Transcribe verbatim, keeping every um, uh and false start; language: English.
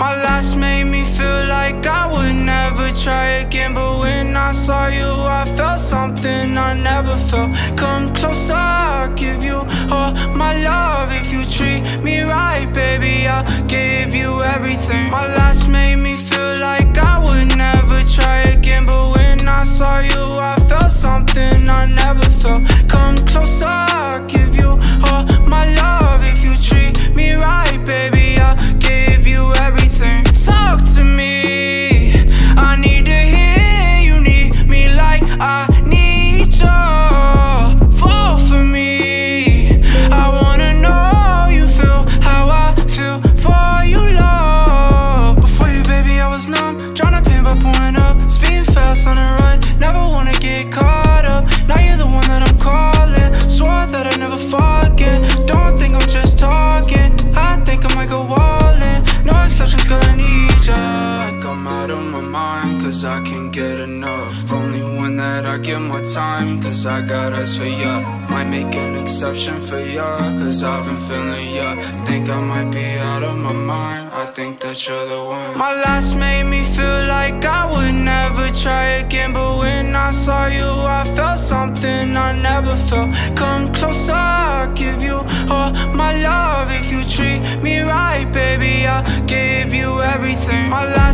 My last made me feel like I would never try again, but when I saw you I felt something I never felt. Come closer, I'll give you all my love. If you treat me right, baby, I'll give you everything. My last made me feel like I would never try again, but when I saw you I felt something I never felt. Come closer, I'll give you all my love. If you treat me right, baby, I'll give you everything. Talk to me, I need to hear you need me like I need you. Fall for me, I wanna know you feel how I feel for you, love. Before you, baby, I was numb, drowning pain by pouring up, speeding fast on the run, never wanna get caught up. Now you're the one that I'm calling, swore that I'd never forget. Don't think I'm just talking, I think I might go all in. No exceptions, girl, I need ya. Like I'm out of my mind, cause I can't get enough. Only one that I give my time, cause I got eyes for ya. Might make an exception for ya, cause I've been feeling ya. Think I might be out of my mind, I think that you're the one. My last made me feel like I would never try again, but when I saw you I felt something I never felt. Come closer, I'll give you all my love. If you treat me right, baby, I'll give you everything. My last